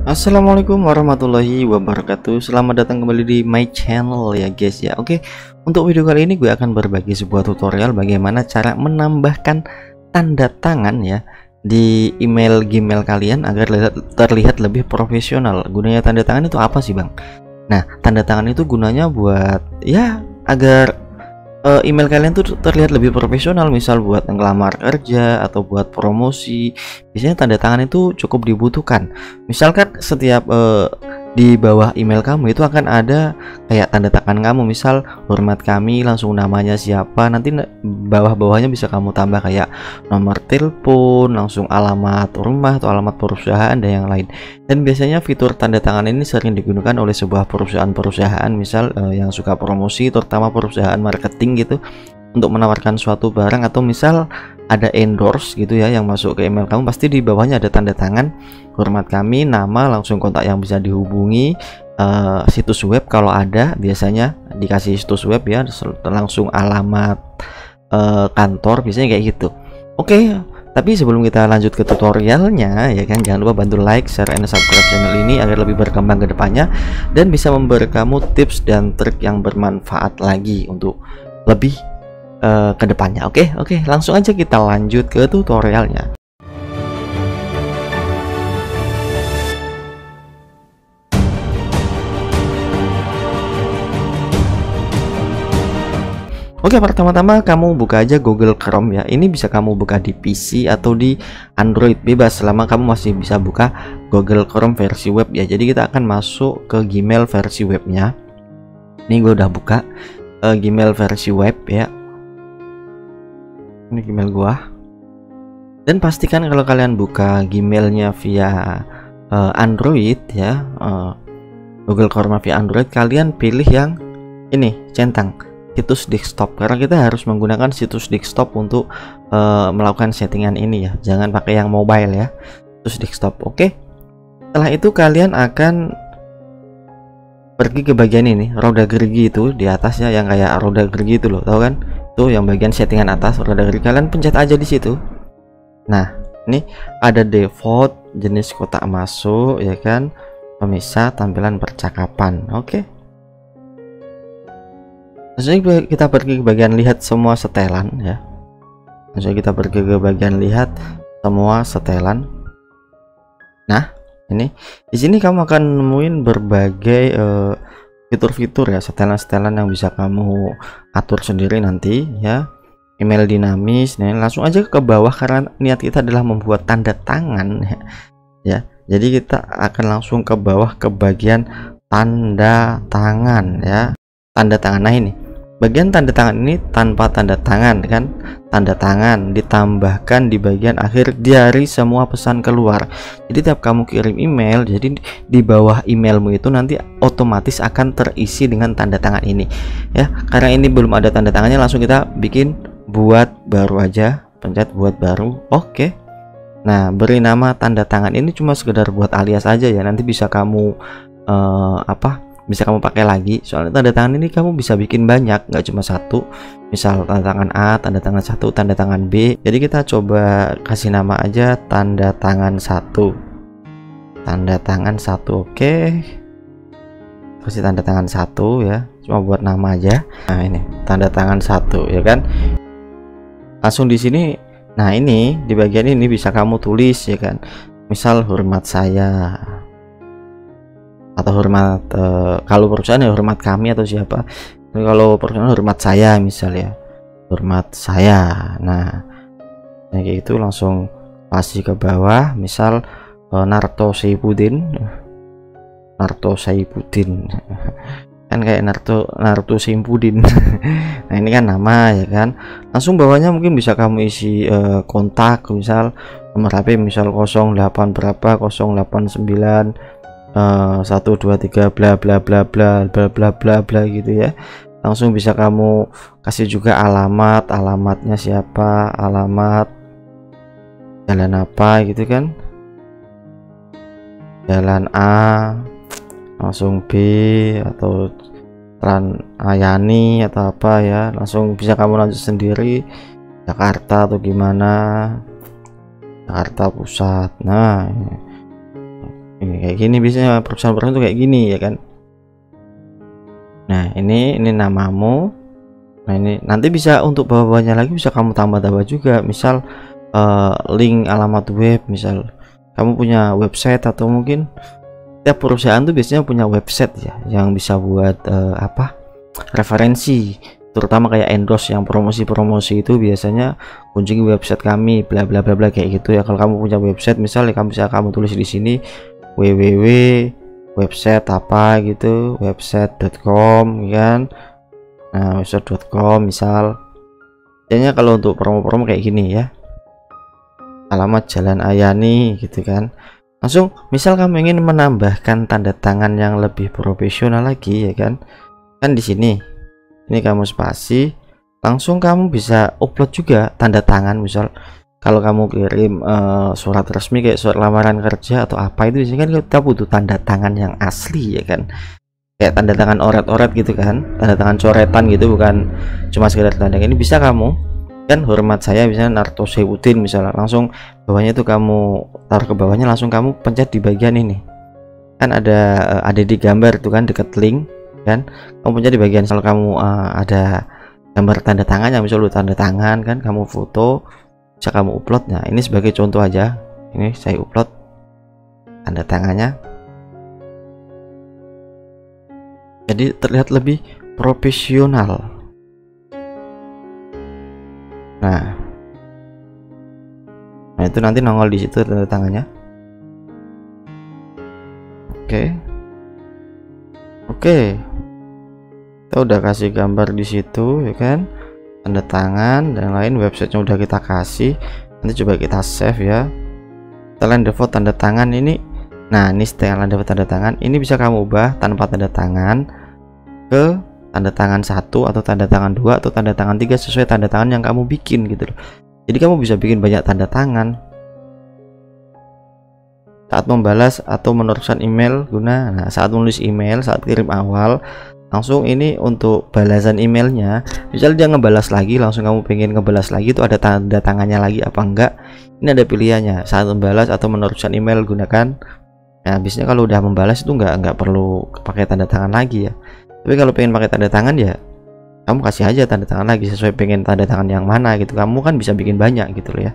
Assalamualaikum warahmatullahi wabarakatuh. Selamat datang kembali di my channel ya guys ya. Oke, untuk video kali ini gue akan berbagi sebuah tutorial bagaimana cara menambahkan tanda tangan ya di email Gmail kalian agar terlihat lebih profesional. Gunanya tanda tangan itu apa sih bang? Nah, tanda tangan itu gunanya buat ya agar email kalian tuh terlihat lebih profesional, misal buat ngelamar kerja atau buat promosi. Biasanya tanda tangan itu cukup dibutuhkan. Misalkan setiap di bawah email kamu itu akan ada kayak tanda tangan kamu, misal hormat kami, langsung namanya siapa, nanti bawah-bawahnya bisa kamu tambah kayak nomor telepon, langsung alamat rumah atau alamat perusahaan dan yang lain. Dan biasanya fitur tanda tangan ini sering digunakan oleh sebuah perusahaan-perusahaan, misal yang suka promosi, terutama perusahaan marketing gitu, untuk menawarkan suatu barang, atau misal ada endorse gitu ya yang masuk ke email kamu, pasti di bawahnya ada tanda tangan hormat kami, nama, langsung kontak yang bisa dihubungi, situs web kalau ada, biasanya dikasih situs web ya, langsung alamat kantor, biasanya kayak gitu. Oke, tapi sebelum kita lanjut ke tutorialnya ya kan, jangan lupa bantu like, share, and subscribe channel ini agar lebih berkembang ke depannya dan bisa memberi kamu tips dan trik yang bermanfaat lagi untuk lebih ke depannya. Oke, langsung aja kita lanjut ke tutorialnya. Oke, pertama-tama kamu buka aja Google Chrome ya. Ini bisa kamu buka di PC atau di Android, bebas selama kamu masih bisa buka Google Chrome versi web ya. Jadi kita akan masuk ke Gmail versi webnya. Ini gue udah buka Gmail versi web ya. Ini Gmail gua. Dan pastikan kalau kalian buka Gmailnya via Android ya, Google Chrome via Android, kalian pilih yang ini, centang situs desktop, karena kita harus menggunakan situs desktop untuk melakukan settingan ini ya. Jangan pakai yang mobile ya, situs desktop. Oke, setelah itu kalian akan pergi ke bagian ini, roda gerigi itu di atas ya, yang kayak roda gerigi itu loh, tahu kan? Tuh yang bagian settingan atas, roda gerigi, kalian pencet aja di situ. Nah, ini ada default, jenis kotak masuk ya kan, pemisah, tampilan percakapan. Oke. Langsung kita pergi ke bagian lihat semua setelan ya. Langsung kita pergi ke bagian lihat semua setelan. Nah, ini di sini kamu akan nemuin berbagai fitur-fitur ya, setelan-setelan yang bisa kamu atur sendiri nanti ya. Email dinamis. Nah, langsung aja ke bawah karena niat kita adalah membuat tanda tangan ya. Jadi kita akan langsung ke bawah ke bagian tanda tangan ya. Tanda tangan. Nah, ini bagian tanda tangan ini tanpa tanda tangan kan, tanda tangan ditambahkan di bagian akhir dari semua pesan keluar. Jadi tiap kamu kirim email, jadi di bawah emailmu itu nanti otomatis akan terisi dengan tanda tangan ini ya. Karena ini belum ada tanda tangannya, langsung kita bikin buat baru aja, pencet buat baru. Oke. Nah, beri nama tanda tangan ini cuma sekedar buat alias aja ya, nanti bisa kamu bisa kamu pakai lagi, soalnya tanda tangan ini kamu bisa bikin banyak, nggak cuma satu. Misal tanda tangan A, tanda tangan 1, tanda tangan B. Jadi kita coba kasih nama aja tanda tangan 1, tanda tangan 1. Oke, kasih tanda tangan 1 ya, cuma buat nama aja. Nah, ini tanda tangan 1 ya kan. Langsung di sini, nah ini di bagian ini bisa kamu tulis ya kan, misal hormat saya, atau hormat kalau perusahaan ya hormat kami atau siapa. Kalau perusahaan hormat saya misal ya, hormat saya. Nah, kayak gitu langsung pasti ke bawah, misal Narto Saipudin kan kayak Naruto Shippuden. Nah, ini kan nama ya kan. Langsung bawahnya mungkin bisa kamu isi kontak, misal nomor HP, misal 08 berapa, 089 1 2 3 bla bla bla bla bla bla bla bla gitu ya. Langsung bisa kamu kasih juga alamatnya siapa, alamat jalan apa gitu kan, jalan A, langsung B, atau Jalan Ayani atau apa ya, langsung bisa kamu lanjut sendiri, Jakarta atau gimana, Jakarta Pusat. Nah, ini kayak gini biasanya perusahaan-perusahaan tuh kayak gini ya kan. Nah ini namamu. Nah ini nanti bisa untuk bawah-bawahnya lagi bisa kamu tambah-tambah juga, misal link alamat web, misal kamu punya website atau mungkin tiap perusahaan tuh biasanya punya website ya yang bisa buat referensi, terutama kayak endorse yang promosi-promosi itu biasanya kunjungi website kami bla bla bla bla kayak gitu ya. Kalau kamu punya website misalnya kamu tulis di sini www website apa gitu, website.com kan. Nah website.com misal biasanya kalau untuk promo-promo kayak gini ya, alamat Jalan Ayani gitu kan. Langsung misal kamu ingin menambahkan tanda tangan yang lebih profesional lagi ya kan di sini ini kamu spasi, langsung kamu bisa upload juga tanda tangan. Misal kalau kamu kirim surat resmi kayak surat lamaran kerja atau apa itu biasanya kan kita butuh tanda tangan yang asli ya kan, kayak tanda tangan oret-oret gitu kan, tanda tangan coretan gitu, bukan cuma sekedar tanda. Ini bisa kamu kan, hormat saya misalnya Narto Sewudin misalnya, langsung bawahnya itu kamu taruh ke bawahnya, langsung kamu pencet di bagian ini kan ada di gambar itu kan deket link kan, kamu pencet di bagian. Kalau kamu ada gambar tanda tangan yang misal lu tanda tangan kan, kamu foto bisa kamu upload. Nah ini sebagai contoh aja, ini saya upload tanda tangannya, jadi terlihat lebih profesional. Nah itu nanti nongol di situ tanda tangannya. Oke, kita udah kasih gambar di situ ya kan, tanda tangan dan lain, websitenya udah kita kasih. Nanti coba kita save ya, setelan default tanda tangan ini. Nah ini setelan default tanda tangan ini bisa kamu ubah tanpa tanda tangan ke tanda tangan 1 atau tanda tangan 2 atau tanda tangan 3 sesuai tanda tangan yang kamu bikin gitu loh. Jadi kamu bisa bikin banyak tanda tangan saat membalas atau meneruskan email guna. Nah saat menulis email, saat kirim awal, langsung ini untuk balasan emailnya, misal dia ngebalas lagi, langsung kamu pengen ngebalas lagi itu ada tanda tangannya lagi apa enggak, ini ada pilihannya saat membalas atau meneruskan email gunakan. Nah biasanya kalau udah membalas itu nggak perlu pakai tanda tangan lagi ya, tapi kalau pengen pakai tanda tangan ya kamu kasih aja tanda tangan lagi sesuai pengen tanda tangan yang mana gitu, kamu kan bisa bikin banyak gitu loh ya.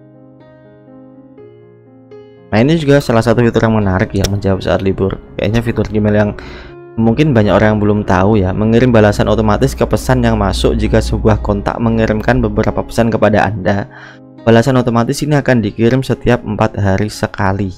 Nah ini juga salah satu fitur yang menarik yang menjawab saat libur, kayaknya fitur Gmail yang mungkin banyak orang yang belum tahu ya, mengirim balasan otomatis ke pesan yang masuk. Jika sebuah kontak mengirimkan beberapa pesan kepada Anda, balasan otomatis ini akan dikirim setiap 4 hari sekali.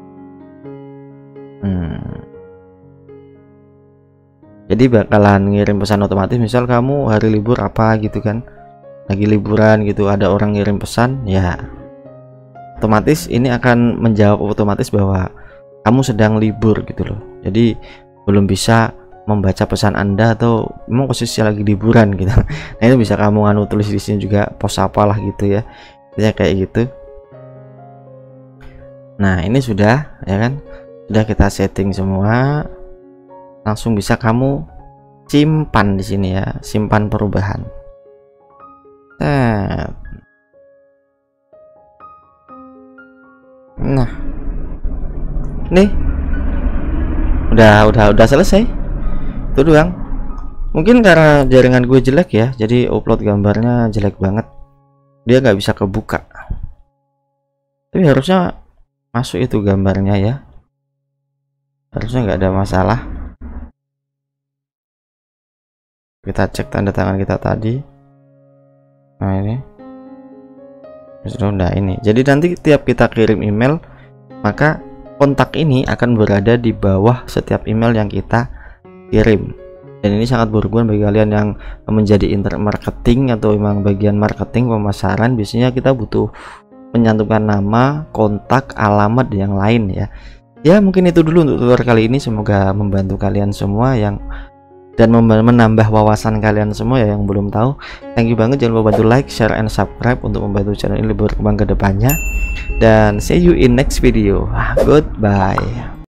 Jadi bakalan ngirim pesan otomatis, misal kamu hari libur apa gitu kan, lagi liburan gitu, ada orang ngirim pesan ya otomatis ini akan menjawab otomatis bahwa kamu sedang libur gitu loh. Jadi belum bisa membaca pesan Anda atau memang posisi lagi liburan gitu. Nah itu bisa kamu tulis di sini juga pos apalah gitu ya, kayak gitu. Nah ini sudah ya kan, sudah kita setting semua, langsung bisa kamu simpan di sini ya, simpan perubahan. Nah nih udah selesai itu doang. Mungkin karena jaringan gue jelek ya, jadi upload gambarnya jelek banget, dia nggak bisa kebuka, tapi harusnya masuk itu gambarnya ya, harusnya nggak ada masalah. Kita cek tanda tangan kita tadi. Nah ini sudah ini, jadi nanti tiap kita kirim email maka kontak ini akan berada di bawah setiap email yang kita kirim, dan ini sangat berguna bagi kalian yang menjadi internet marketing atau memang bagian marketing pemasaran. Biasanya kita butuh menyantumkan nama, kontak, alamat dan yang lain ya. Ya mungkin itu dulu untuk tutorial kali ini, semoga membantu kalian semua yang dan menambah wawasan kalian semua ya yang belum tahu. Thank you banget, jangan lupa bantu like, share, and subscribe untuk membantu channel ini berkembang ke depannya, dan see you in next video. Goodbye.